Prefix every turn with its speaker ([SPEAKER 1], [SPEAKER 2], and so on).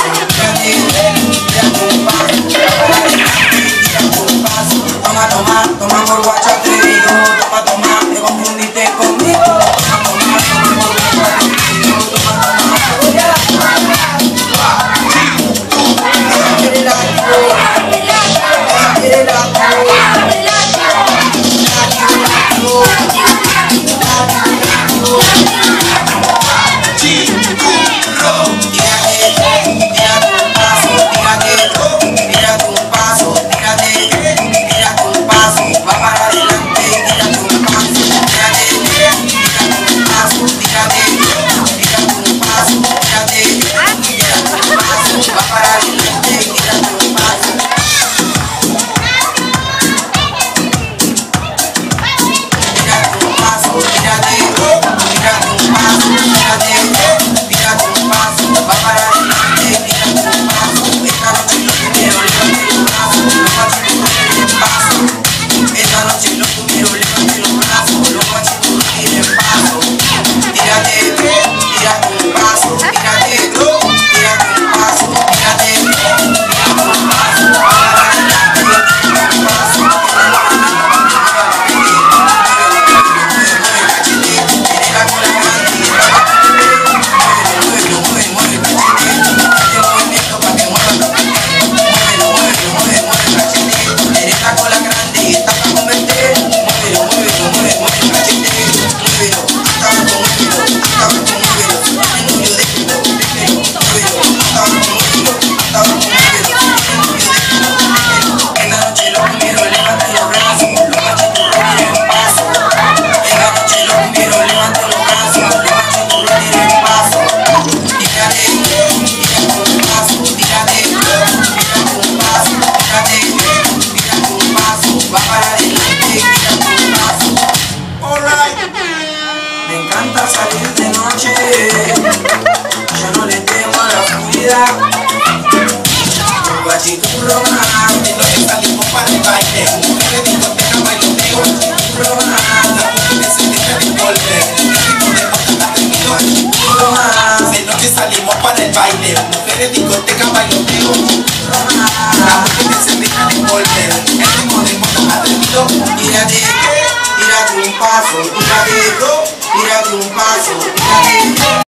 [SPEAKER 1] paso, tírate un paso, tírate un paso. Toma, toma, toma por guacho atrevido. Toma, toma, te confundiste conmigo. Toma, toma, toma por guacho atrevido. Toma, toma, salir de noche, yo no le temo a la oscuridad. Guachiturrona,
[SPEAKER 2] en lo que salimos para el baile, mujeres discoteca, bailoteo, chiturrona, la mujer se deja de volver, el ritmo de bota atrevido, chiturrona. De noche salimos para el baile, mujeres discoteca, bailoteo, chiturrona, la mujer se deja de volver, el ritmo de bota atrevido.
[SPEAKER 1] tírate un paso, tírate un paso, tírate